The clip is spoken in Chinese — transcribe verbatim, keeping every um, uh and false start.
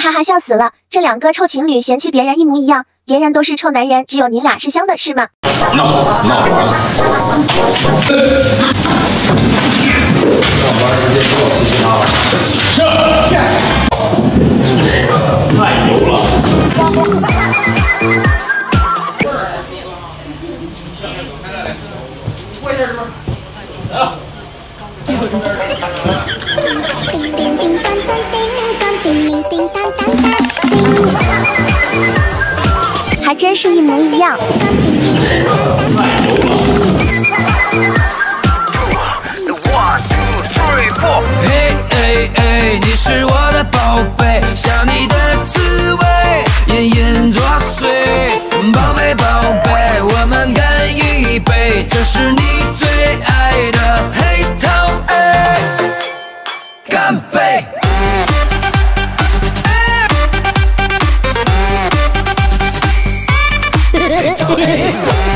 哈哈，笑死了！这两个臭情侣嫌弃别人一模一样，别人都是臭男人，只有你俩是香的，是吗？ 闹闹完了。上班直接给我嘻嘻哈哈。是。太油了。过一下是不是？啊。 还真是一模一样。 嘿嘿嘿，你是我的宝贝，想你的滋味，隐隐作祟。宝贝宝贝，我们干一杯，这是你最爱的黑桃 A， 干杯！ 对。